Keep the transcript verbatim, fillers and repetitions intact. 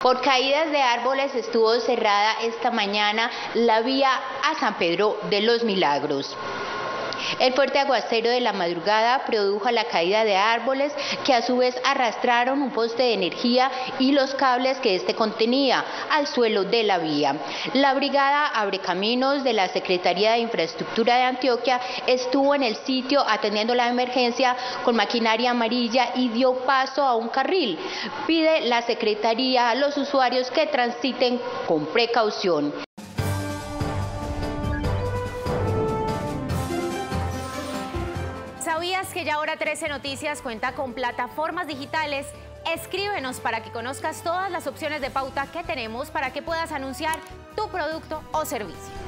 Por caídas de árboles estuvo cerrada esta mañana la vía a San Pedro de los Milagros. El fuerte aguacero de la madrugada produjo la caída de árboles que a su vez arrastraron un poste de energía y los cables que este contenía al suelo de la vía. La brigada Abre Caminos de la Secretaría de Infraestructura de Antioquia estuvo en el sitio atendiendo la emergencia con maquinaria amarilla y dio paso a un carril. Pide la Secretaría a los usuarios que transiten con precaución. ¿Sabías que ya Hora trece Noticias cuenta con plataformas digitales? Escríbenos para que conozcas todas las opciones de pauta que tenemos para que puedas anunciar tu producto o servicio.